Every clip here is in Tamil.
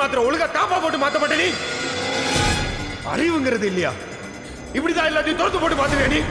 மாத்திர ஒழுங்கா தாப்பா போட்டு மாத்த மாட்டே நீ. அறிவுங்கிறது இல்லையா? இப்படிதான் எல்லாத்தையும் தோத்து போட்டு மாத்துறியா நீ?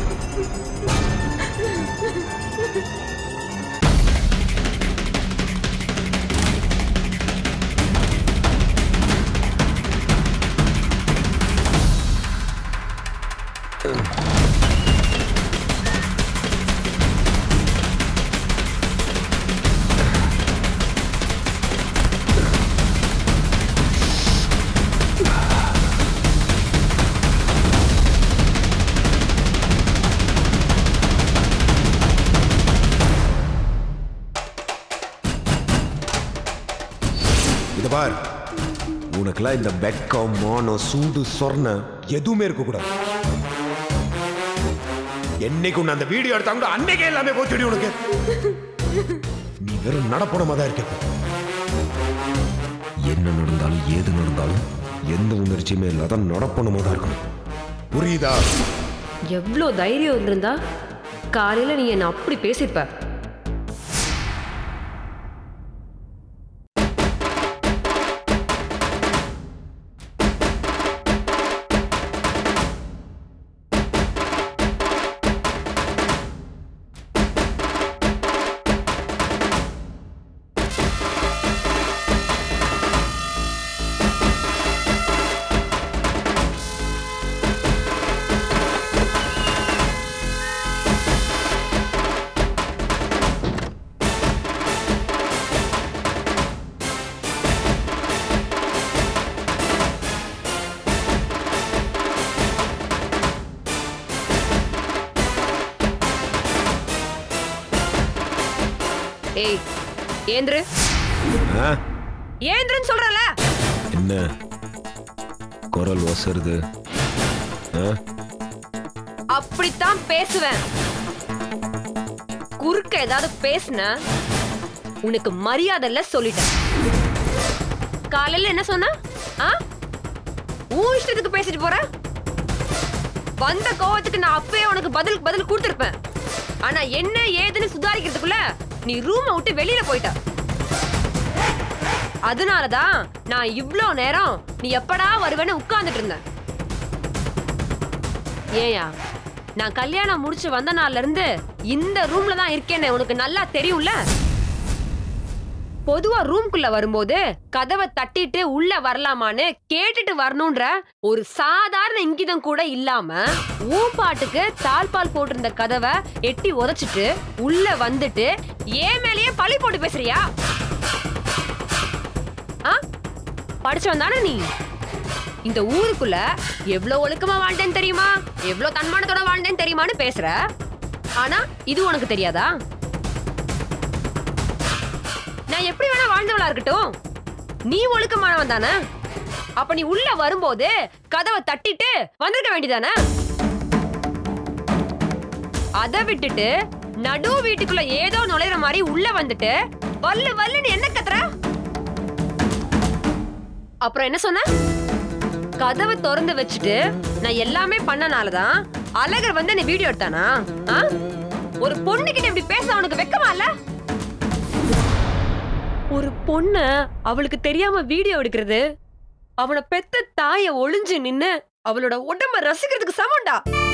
பார், உனக்குலாம் இந்த வெக்கம், மானம், சூடு, சொர்ண எதுவுமே இருக்க கூடாது. என்னைக்கு உன்னை அந்த வீடியோ எடுத்தாங்க அன்னைக்கே எல்லாமே போச்சுடி உனக்கு. நீ வெறும் நடப்படமா தான் இருக்க. என்ன நடந்தாலும் ஏது நடந்தாலும் எந்த உணர்ச்சியுமே இல்லாத நடப்பணுமா தான் இருக்கணும். புரியுதா? எவ்வளோ தைரியம் இருந்தா காலையில நீ என்ன அப்படி பேசிருப்ப. ஏய், ஏந்திரு. ஏந்திருன்னு சொல்றல. என்ன குரல் வசருது? அப்படித்தான் பேசுவேன். குறுக்க ஏதாவது பேசுன உனக்கு மரியாதை இல்ல சொல்லிட்டேன். காலையில என்ன சொன்ன? உன் இஷ்டத்துக்கு பேசிட்டு போற. வந்த கோவத்துக்கு நான் அப்பவே உனக்கு பதில் கொடுத்திருப்பேன். ஆனா என்ன ஏதுன்னு சுதாரிக்கிறதுக்குள்ள நீ ரூமை விட்டு வெளியில போயிட்ட. அதனாலதான் நான் இவ்ளோ நேரம் நீ எப்படா வருவேன்னு உட்கார்ந்துட்டு இருந்தேன். ஏயா, நான் கல்யாணம் முடிச்சு வந்த நாள்ல இருந்து இந்த ரூம்ல தான் இருக்கேன்னு உனக்கு நல்லா தெரியும்ல. பொதுவா ரூம்குள்ள வரும்போது கதவை தட்டிட்டு உள்ள வரலாமான்னு கேட்டுட்டு வரணும்ன்ற ஒரு சாதாரண இங்கிதம் கூட இல்லாம ஊன் பாட்டுக்கு தாழ்பால் போட்டிருந்த கதவை எட்டி உதைச்சிட்டு உள்ள வந்துட்டு ஏன் மேலேயே பழி போட்டு பேசுறியா? படிச்சவன் தானே நீ. இந்த ஊருக்குள்ள எவ்வளவு ஒழுக்கமா வாழ்ந்தேன்னு தெரியுமா, எவ்வளவு தன்மானத்தோட வாழ்ந்தேன்னு தெரியுமான்னு பேசுற. ஆனா இது உனக்கு தெரியாதா? நான் எப்படி வேணா வாழ்ந்தவளா இருக்கட்டும், நீ ஒழுக்கமானவன் தானே. அப்ப நீ உள்ள வரும்போது கதவை தட்டிட்டு வந்திருக்க வேண்டியதானே. அதை விட்டுட்டு நடு வீட்டுக்குள்ள ஏதோ நுழைற மாதிரி உள்ள வந்துட்டு வல்லு வல்லுன்னு என்ன கத்துற? அப்புறம் என்ன சொன்ன? கதவை திறந்து வச்சுட்டு நான் எல்லாமே பண்ணனாலதான் அழகர் வந்து என்ன வீடியோ எடுத்தானா? ஒரு பொண்ணு கிட்ட இப்படி பேச அவனுக்கு வெக்கமா இல்ல? ஒரு பொண்ண அவளுக்கு தெரியாம வீடியோ எடுக்கிறது அவனை பெத்த தாய ஒளிஞ்சு நின்னு அவளோட உடம்ப ரசிக்கிறதுக்கு சமண்டா.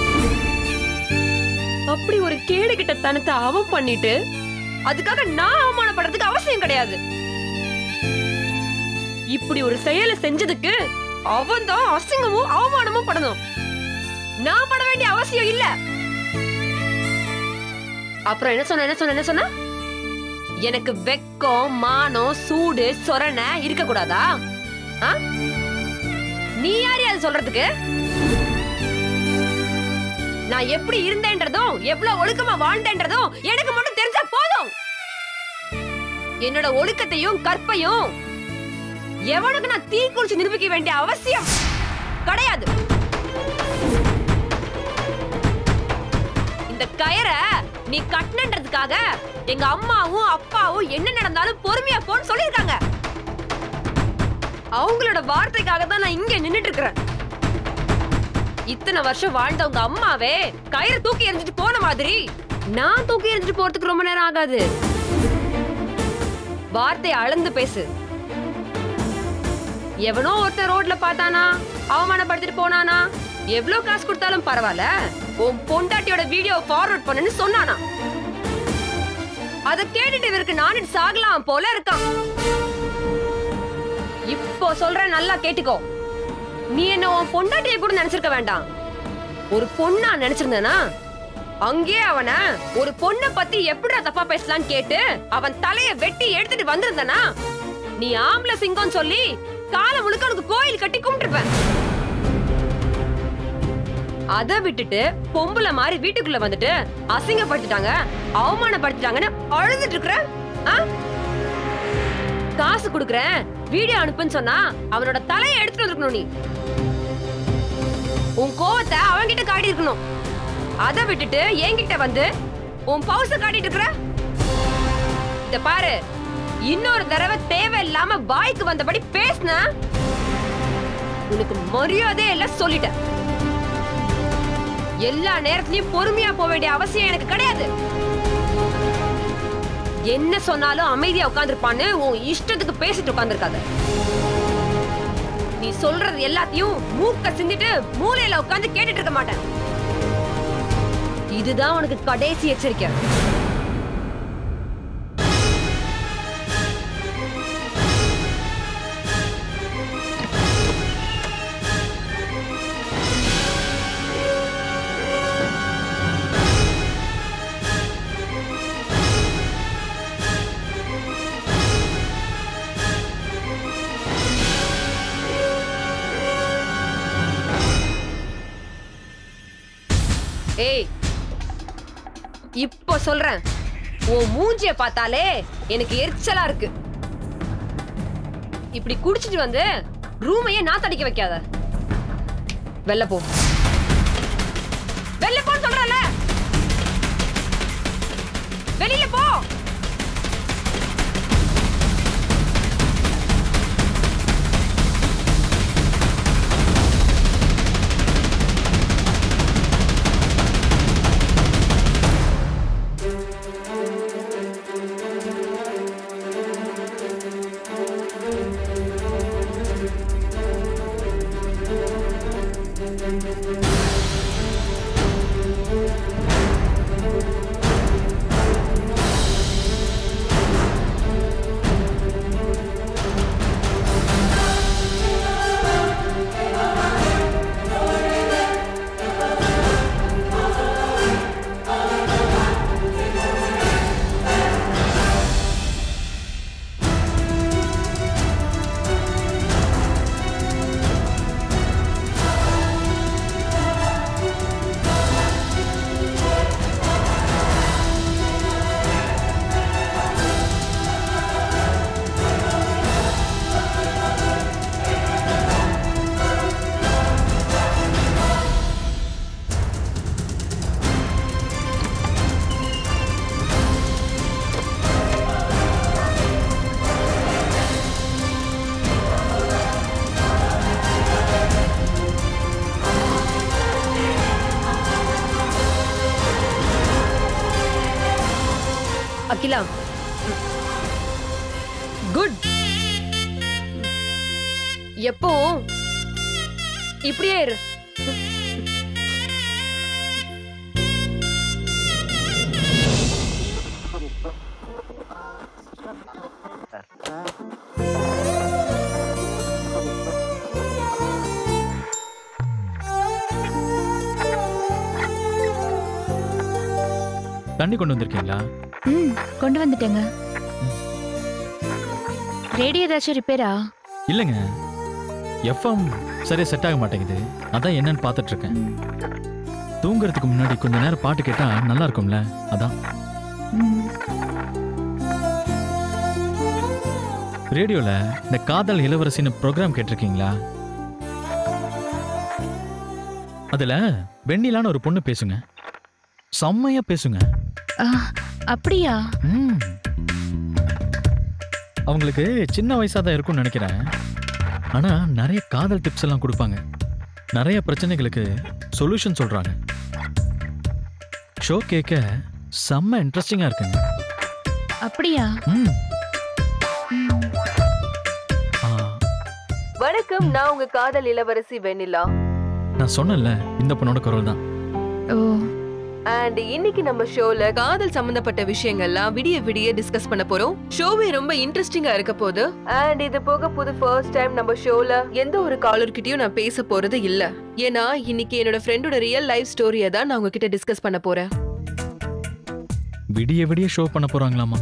அப்படி ஒரு கேடு கிட்ட தனத்தை அவன் பண்ணிட்டு அதுக்காக நான் அவமானப்படுறதுக்கு அவசியம் கிடையாது. இப்படி ஒரு செயலை செஞ்சதுக்கு அவன் தான் அசிங்கமும் அவமானமும் படணும். நான் பட வேண்டிய அவசியம் இல்ல. அப்புறம் என்ன சொன்ன? எனக்கு வெக்கம், மானம், சூடு, சொரண இருக்க கூடாதா? நீ யாரு அது சொல்றதுக்கு? நான் எப்படி இருந்தேன்றதும் எவ்வளவு ஒழுக்கமா வாழ்ந்தேன்றதும் எனக்கு மட்டும் தெரிஞ்சா போதும். என்னோட ஒழுக்கத்தையும் கற்பையும் எவனுக்கு நான் தீ குளிச்சு நிரூபிக்க வேண்டிய அவசியம் கிடையாது. இந்த கயிறை நீ கட்டணுன்றதுக்காக எங்க அம்மாவும் அப்பாவும் என்ன நடந்தாலும் பொறுமையா போன்னு சொல்லிருக்காங்க. அவங்களோட வார்த்தைக்காக தான் நான் இங்க நின்னுட்டு இருக்கிறேன். இத்தனை வருஷம் வாழ்ந்தவங்க அம்மாவே கயிறை தூக்கி எறிஞ்சிட்டு போன மாதிரி நான் தூக்கி எறிஞ்சிட்டு போறதுக்கு ரொம்ப நேரம் ஆகாது. வார்த்தையை அளந்து பேசு. எவனோ ஒருத்தர் ரோட்ல பார்த்தானா, அவமானப்படுத்திட்டு போனானா, எவ்வளவு காசு கொடுத்தாலும் பரவாயில்ல, உன் பொண்டாட்டியோட வீடியோ ஃபார்வர்ட் பண்ணுன்னு சொன்னானா. அத கேட்டுட்டு இவருக்கு நானும் சாகலாம் போல இருக்கான். இப்போ சொல்றேன், நல்லா கேட்டுக்கோ. நீ என்ன உன் பொண்டாட்டியை கூட நினைச்சிருக்க வேண்டாம். ஒரு பொண்ணா நினைச்சிருந்தனா அங்கே அவன ஒரு பொண்ணை பத்தி எப்படிடா தப்பா பேசலான்னு கேட்டு அவன் தலைய வெட்டி எடுத்துட்டு வந்திருந்தனா நீ ஆம்பளை சிங்கம் சொல்லி காலை முழுக்க உனக்கு கோயில் கட்டி கும்பிட்டுருப்ப. அத விட்டுட்டு பொம்பளை மாதிரி வீட்டுக்குள்ள வந்துட்டு அசிங்கப்படுத்திட்டாங்க, அவமானப்படுத்திட்டாங்கன்னு அழுதுட்டு இருக்கிற. காசு குடுக்கறேன், வீடியோ அனுப்புன்னு சொன்னா அவனோட தலையை எடுத்துட்டு இருக்கணும். நீ உன் கோவத்தை அவன்கிட்ட காட்டி இருக்கணும். அத விட்டுட்டு என்கிட்ட வந்து உன் பவுச காட்டிட்டு இருக்கிற. இத பாரு, இன்னொரு தடவை தேவையில்லாம வாய்க்கு வந்தபடி பேசுன உனக்கு மரியாதையே இல்ல சொல்லிட்டேன். எல்லா நேரத்திலயும் பொறுமையா போக வேண்டிய அவசியம் எனக்கு கிடையாது. என்ன சொன்னாலும் அமைதியா உட்கார்ந்துருப்பான்னு உன் இஷ்டத்துக்கு பேசிட்டு உட்கார்ந்துருக்காத. நீ சொல்றது எல்லாத்தையும் மூக்க சிந்திட்டு மூலையில உட்கார்ந்து கேட்டுட்டு இருக்க மாட்டேன். இதுதான் உனக்கு கடைசி எச்சரிக்கை. ஏய், இப்போ சொல்றேன், உன் மூஞ்சிய பார்த்தாலே எனக்கு எரிச்சலா இருக்கு. இப்படி குடிச்சிட்டு வந்து ரூமையே நாத்தடிக்க வைக்காத. வெளில போ, வெளில போன்னு சொல்றல, வெளியில போ. அகிலா, குட். எப்போ இப்படியே இரு. தண்ணி கொண்டு வந்திருக்கீங்களா? கொண்டு வந்துட்டேங்க. ரேடியோ ஏதாச்சும் ரிப்பேரா? இல்லைங்க, எஃப்எம் சரியா செட் ஆக மாட்டேங்குது. அதான் என்னன்னு பார்த்துட்டு இருக்கேன். தூங்குறதுக்கு முன்னாடி கொஞ்ச நேரம் பாட்டு கேட்டா நல்லா இருக்கும்ல, அதான். ரேடியோல இந்த காதல் இளவரசின்னு ப்ரோக்ராம் கேட்டிருக்கீங்களா? அதுல வெண்ணிலான்னு ஒரு பொண்ணு பேசுங்க, செம்மையா பேசுங்க. அப்படியா? அவங்களுக்கு சின்ன வயசா தான் இருக்கும்னு நினைக்கிறேன். ஆனா நிறைய காதல் டிப்ஸ் எல்லாம் கொடுப்பாங்க, நிறைய பிரச்சனைகளுக்கு சொல்யூஷன் சொல்றாங்க. ஷோ கேட்க செம்ம இன்ட்ரெஸ்டிங்கா இருக்குங்க. அப்படியா? வணக்கம், நான் உங்க காதல் இளவரசி வெண்ணிலா. நான் சொன்னேன்ல இந்த பொண்ணோட குரல் தான். ஓ அண்ட் இன்னைக்கு நம்ம ஷோல காதல் சம்பந்தப்பட்ட விஷயங்கள்லாம் விடிய விடிய டிஸ்கஸ் பண்ண போறோம். ஷோவே ரொம்ப இன்ட்ரெஸ்டிங்கா இருக்க போகுது. அண்ட் இது போக புது ஃபர்ஸ்ட் டைம் நம்ம ஷோல எந்த ஒரு காலர் கிட்டயும் நான் பேச போறது இல்ல. ஏன்னா இன்னைக்கு என்னோட ஃப்ரெண்டோட ரியல் லைஃப் ஸ்டோரியை தான் நான் உங்ககிட்ட டிஸ்கஸ் பண்ண போறேன். விடிய விடிய ஷோ பண்ண போறாங்களாமா?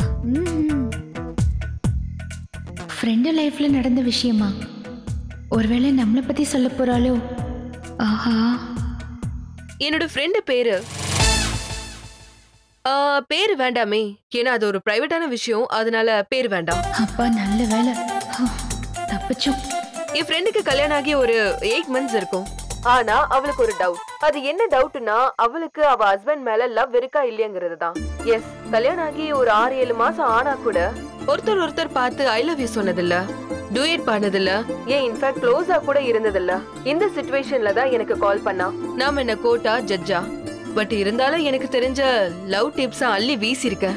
ஃப்ரெண்டு லைஃப்ல நடந்த விஷயமா? ஒருவேளை நம்மளை பத்தி சொல்ல போறாளோ? ஆஹா, என்னோட ஃப்ரெண்டு பேரு பேரு வேண்டாமே, ஏன்னா அது ஒரு பிரைவேட்டான விஷயம், அதனால பேரு வேண்டாம். அப்பா நல்ல வேலை, தப்பிச்சோம். என் ஃப்ரெண்டுக்கு கல்யாணம் ஆகி ஒரு 8 months இருக்கும். ஆனா அவளுக்கு ஒரு டவுட். அது என்ன டவுட்னா, அவளுக்கு அவ ஹஸ்பண்ட் மேல லவ் இருக்கா இல்லையாங்கிறது தான். எஸ், கல்யாணம் ஆகி ஒரு 6-7 மாசம் ஆனா கூட ஒருத்தர் பார்த்து ஐ லவ் யூ சொன்னதில்ல, டூயட் பண்ணதில்ல, ஏன் இன்ஃபேக்ட் க்ளோஸா கூட இருந்ததில்ல. இந்த சிச்சுவேஷன்ல தான் எனக்கு கால் பண்ணா. நாம என்ன கோர்ட்டா ஜட்ஜா? பட் இருந்தாலும் எனக்கு தெரிஞ்ச லவ் டிப்ஸா அள்ளி வீசிருக்க.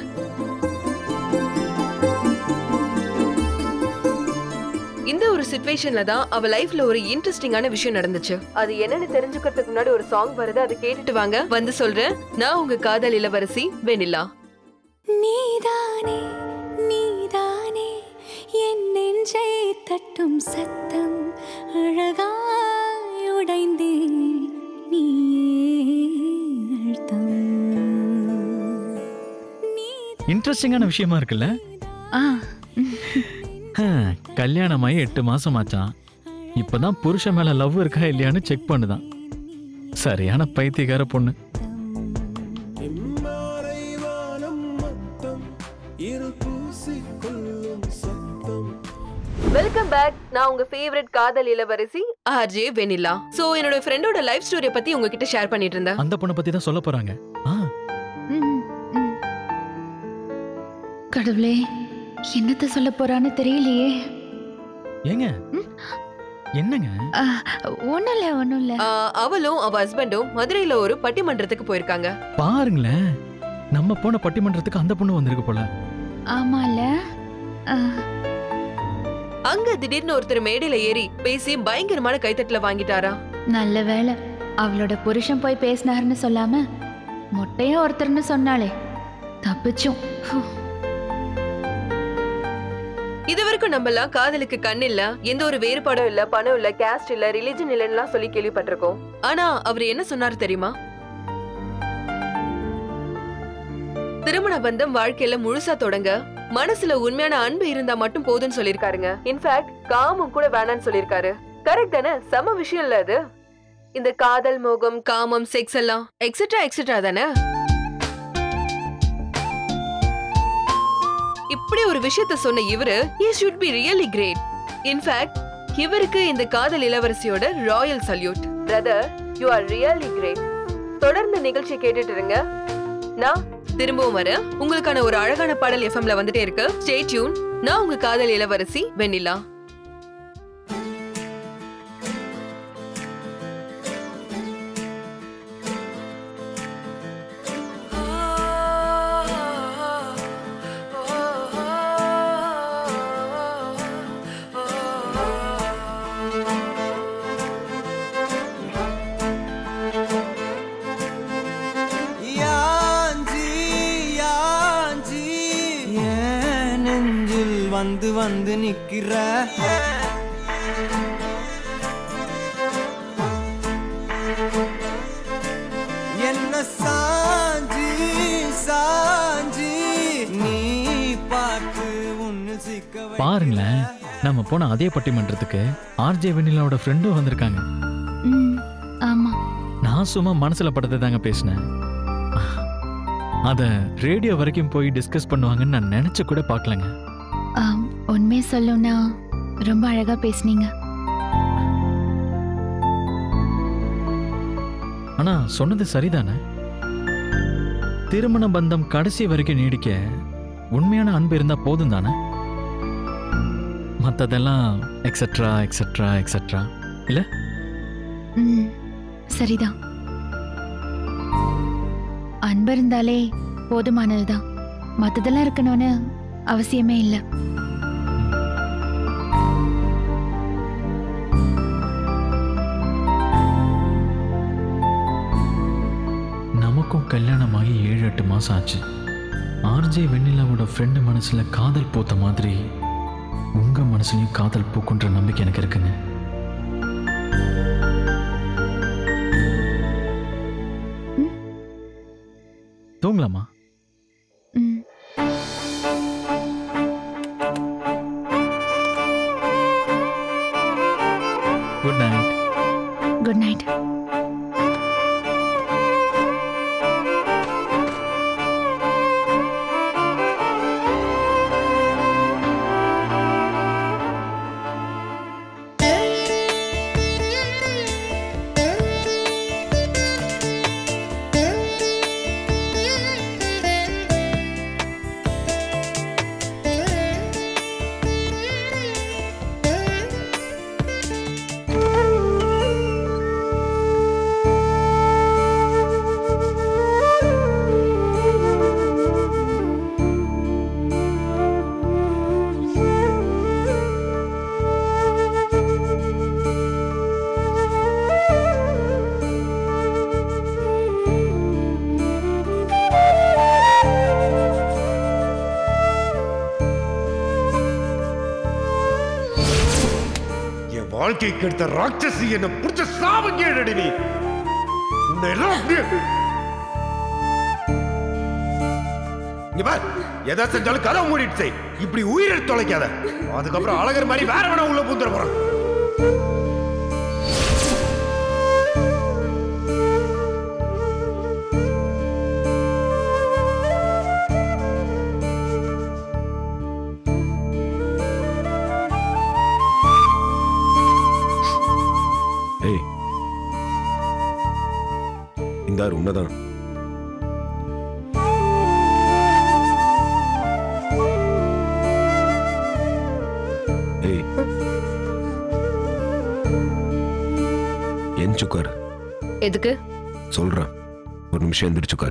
இந்த ஒரு சிச்சுவேஷன்ல தான் அவ லைஃப்ல ஒரு இன்ட்ரெஸ்டிங்கான விஷயம் நடந்துச்சு. அது என்னன்னு தெரிஞ்சுக்கிறதுக்கு முன்னாடி ஒரு சாங் வருது, அதை கேட்டுட்டு வாங்க. வந்து சொல்றேன். நான் உங்க காதல் இளவரசி வெண்ணிலா. நீதானே நீதானே என் நெஞ்சை தட்டும் சத்தம், அழகாய் உடைந்தேன் நீயே அழுத்தம். இன்ட்ரெஸ்டிங்கான விஷயமா இருக்குல்ல? கல்யாணமாயி 8 மாசம் ஆச்சான். இப்பதான் புருஷன் மேல லவ் இருக்கா இல்லையான்னு செக் பண்ணுதான். சரியான பைத்தியக்கார பொண்ணு. Welcome back. நான் உங்க ஃபேவரட் காதல் இளவரசி ஆர்ஜே வெண்ணிலா. சோ என்னோட ஃப்ரெண்டோட லைஃப் ஸ்டோரியை பத்தி உங்ககிட்ட ஷேர் பண்ணிட்டு இருந்தேன். அந்த பொண்ணை பத்தி தான் சொல்ல போறாங்க. கடவுளே, என்னத்த சொல்ல போறான்னு தெரியலையே. ஏங்க என்னங்க? ஒண்ணும் இல்ல. அவளும் அவ ஹஸ்பண்டும் மதுரையில ஒரு பட்டிமன்றத்துக்கு போயிருக்காங்க. பாருங்களேன், நம்ம போன பட்டிமன்றத்துக்கு அந்த பொண்ணு வந்திருக்கு போல. ஆமால. அங்க திடீர்னு ஒருத்தர் மேடையில ஏறி பேசி பயங்கரமான கைத்தட்டல வாங்கிட்டாரா. நல்ல வேலை, அவளோட புருஷன் போய் பேசினாருன்னு சொல்லாம மொட்டையும் ஒருத்தர்னு சொன்னாலே தப்பிச்சோம். இது வரைக்கும் நம்ம எல்லாம் காதலுக்கு கண் இல்ல, எந்த ஒரு வேறுபாடும் இல்ல, பணம் இல்ல, கேஸ்ட் இல்ல, ரிலிஜன் இல்லன்னு சொல்லி கேள்விப்பட்டிருக்கோம். ஆனா அவர் என்ன சொன்னாரு தெரியுமா? திருமண பந்தம் வாழ்க்கையில முழுசா தொடங்க மனசுல உண்மையான அன்பு இருந்தா மட்டும் போதும்னு சொல்லிருக்காருங்க. இன்ஃபேக்ட் காமம் கூட வேணான்னு சொல்லிருக்காரு. கரெக்ட் தானே? சம விஷயம் இல்ல அது? இந்த காதல், மோகம், காமம், செக்ஸ் எல்லாம் எக்ஸெட்ரா எக்ஸெட்ரா தானே? இப்படி ஒரு விஷயத்த சொன்ன இவரு he should be really great. In fact இவருக்கு இந்த காதல் இளவரசியோட royal salute. Brother, you are really great. தொடர்ந்து நிகழ்ச்சி கேட்டுட்டு இருங்க. நான் திரும்பவும் வரேன். உங்களுக்கான ஒரு அழகான பாடல் எஃப்எம்ல வந்துட்டே இருக்கு. Stay tune. நான் உங்க காதல் இளவரசி வெண்ணிலா. வந்து வந்து நிக்கிற என்ன சாஞ்சி சாஞ்சி நீ பார்த்து உன்னு சிக்க. பாருங்களேன், நம்ம போன அதே பட்டிமன்றத்துக்கு ஆர்ஜே வெண்ணிலாவோட ஃப்ரெண்டும் வந்திருக்காங்க. ஆமா, நான் சும்மா மனசுல படத்தை தாங்க பேசினேன். அத ரேடியோ வரைக்கும் போய் டிஸ்கஸ் பண்ணுவாங்கன்னு நான் நினைச்சு கூட பார்க்கலங்க. உண்மையை சொல்லணும்னா ரொம்ப அழகா பேசுனீங்க. ஆனா சொன்னது சரிதானே? திருமண பந்தம் கடைசி வரைக்கும் நீடிக்க உண்மையான அன்பு இருந்தா போதும் தானே? மத்ததெல்லாம் எக்ஸெட்ரா எக்ஸெட்ரா எக்ஸெட்ரா இல்ல? சரிதான். அன்பு இருந்தாலே போதுமானதுதான், மத்ததெல்லாம் இருக்கணும்னு அவசியமே இல்லை. நமக்கும் கல்யாணமாகி 7-8 மாசம் ஆச்சு. ஆர்ஜே வெண்ணிலாவோட ஃப்ரெண்டு மனசுல காதல் பூத்த மாதிரி உங்க மனசுலயும் காதல் பூக்குன்ற நம்பிக்கை எனக்கு இருக்குங்க. தூங்கலாமா? Good night. Good night. வாழ்க்கை கெடுத்த ராட்சசி என்ன புடிச்ச சாவங்க நீ. உன்னை எல்லாம் எதா செஞ்சாலும் கதை மூடிட்டு செய். இப்படி உயிரை தொலைக்காத. அதுக்கப்புறம் அழகர் மாதிரி வேற வேணா உள்ள பூந்துட போறான். உண்மைதான். எந்திரிச்சுக்கார். எதுக்கு சொல்றேன், ஒரு நிமிஷம் எந்திரிச்சுக்கார்.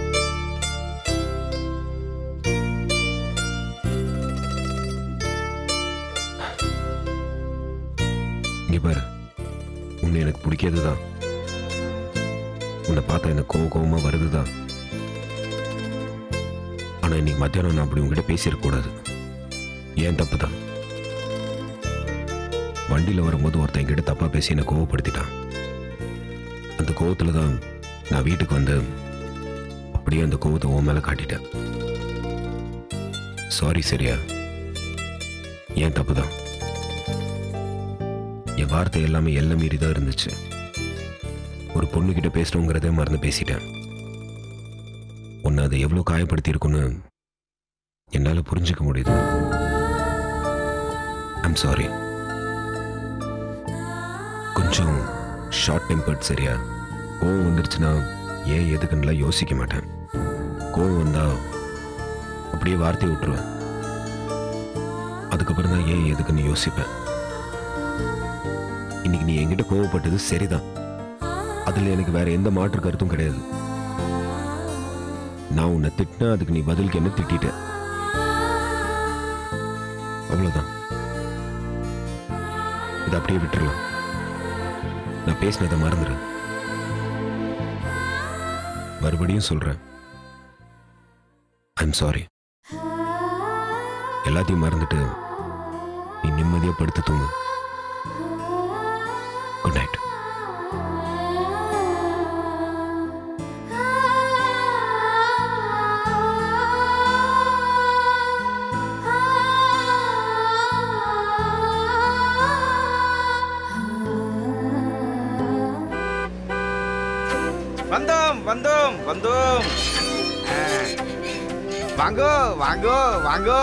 இங்க பாரு, உன்னை எனக்கு பிடிக்காதுதான். உன்னை பார்த்தா எனக்கு கோவமா வருதுதான். ஆனா இன்னைக்கு மத்தியானம் நான் அப்படி உங்ககிட்ட பேசியிருக்க கூடாது. ஏன் தப்பு தான். வண்டியில வரும்போது ஒருத்தன் என்கிட்ட தப்பா பேசி என்னை கோவப்படுத்திட்டான். அந்த கோவத்துல தான் நான் வீட்டுக்கு வந்து அப்படியே அந்த கோவத்தை உன் மேல காட்டிட்டேன். சாரி. சரியா? ஏன் தப்பு தான். என் வார்த்தை எல்லாமே எல்லாம் மீறி தான் இருந்துச்சு. ஒரு பொண்ணுகிட்ட பேசணுங்கிறதே மறந்து பேசிட்டேன். உன்னை அதை எவ்வளோ காயப்படுத்தி இருக்குன்னு என்னால் புரிஞ்சுக்க முடியுது. I'm sorry. கொஞ்சம் ஷார்ட் டெம்பர்ட். சரியா? கோவம் வந்துருச்சுன்னா ஏன் எதுக்குன்னுலாம் யோசிக்க மாட்டேன். கோவம் வந்தா அப்படியே வார்த்தையை விட்டுருவேன். அதுக்கப்புறம் தான் ஏன் எதுக்குன்னு யோசிப்பேன். இன்னைக்கு நீ என்கிட்ட கோவப்பட்டது சரிதான். அதுல எனக்கு வேற எந்த மாற்று கருத்தும் கிடையாது. நான் உன்னை திட்டினா அதுக்கு நீ பதிலுக்கு என்ன திட்டிட்ட, அவ்வளவுதான். இதை அப்படியே விட்டுறலாம். நான் பேசினதை மறந்துடு. மறுபடியும் சொல்றேன், ஐம் சாரி. எல்லாத்தையும் மறந்துட்டு நீ நிம்மதியா படுத்து தூங்கு. Good night. வந்தோம் வந்தோம் வந்தோம். வாங்கோ வாங்கோ வாங்கோ.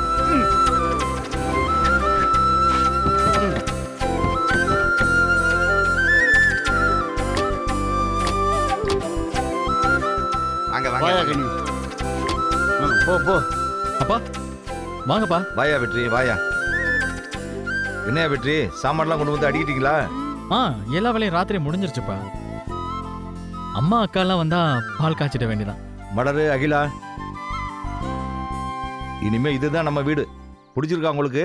வாங்க வாங்க. போ போ. அப்பா வாங்கப்பா. வாயா வெற்றி வாயா. என்னையா வெற்றி, சாமான்லாம் கொண்டு வந்து அடிக்கிட்டீங்களா? எல்லா வேலையும் ராத்திரி முடிஞ்சிருச்சுப்பா. அம்மா அக்காலாம் வந்தா பால் காய்ச்சிட வேண்டியதான். மலரு, அகிலா, இனிமே இதுதான் நம்ம வீடு. பிடிச்சிருக்கா உங்களுக்கு?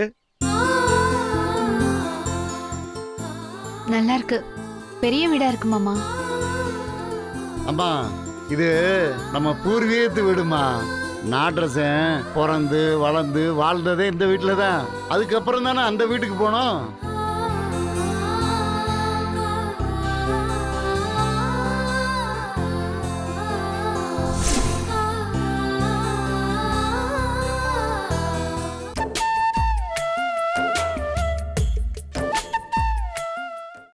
நல்லா இருக்கு. பெரிய வீடா இருக்கு மாமா. அம்மா, இது நம்ம பூர்வீகத்து வீடுமா. நாட்டரசன் பிறந்து வளர்ந்து வாழ்ந்ததே இந்த வீட்டில் தான். அதுக்கப்புறம் தானே அந்த வீட்டுக்கு போனோம்.